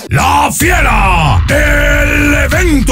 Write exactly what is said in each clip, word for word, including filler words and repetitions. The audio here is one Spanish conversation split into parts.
La Fiera, el evento.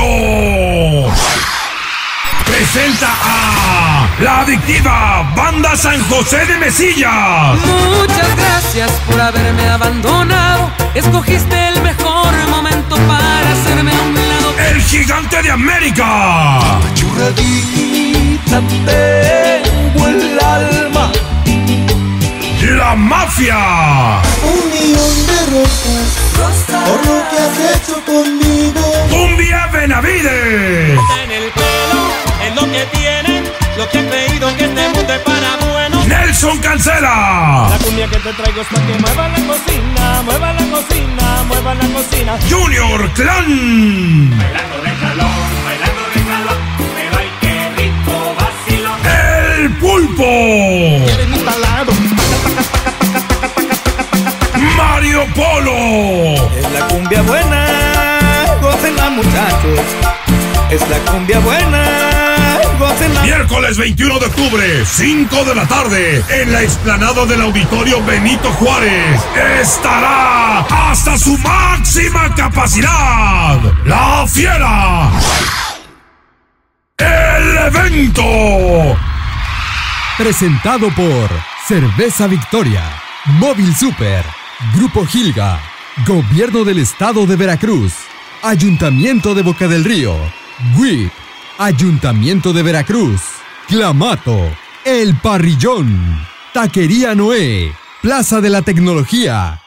Presenta a la adictiva Banda San José de Mesilla. Muchas gracias por haberme abandonado. Escogiste el mejor momento para hacerme a un lado. El Gigante de América. Churradita tengo el alma. La Mafia. Un millón de rosas por lo que has hecho conmigo. Cumbia Benavides. En el pelo es lo que tienen, lo que han creído que este mundo es para bueno. Nelson Cancela. La cumbia que te traigo es para que mueva la cocina, mueva la cocina, mueva la cocina. Junior Clan. Bailando de calor, bailando de calor, pero ay qué rico vacilo. El Pulpo. Eres mi talado. Mario Polo. Es la cumbia buena, gócenla muchachos. Es la cumbia buena, gócenla. Miércoles veintiuno de octubre, cinco de la tarde, en la explanada del Auditorio Benito Juárez, estará hasta su máxima capacidad La Fiera, el evento. Presentado por Cerveza Victoria, Móvil Super, Grupo Gilga, Gobierno del Estado de Veracruz, Ayuntamiento de Boca del Río, W I P, Ayuntamiento de Veracruz, Clamato, El Parrillón, Taquería Noé, Plaza de la Tecnología,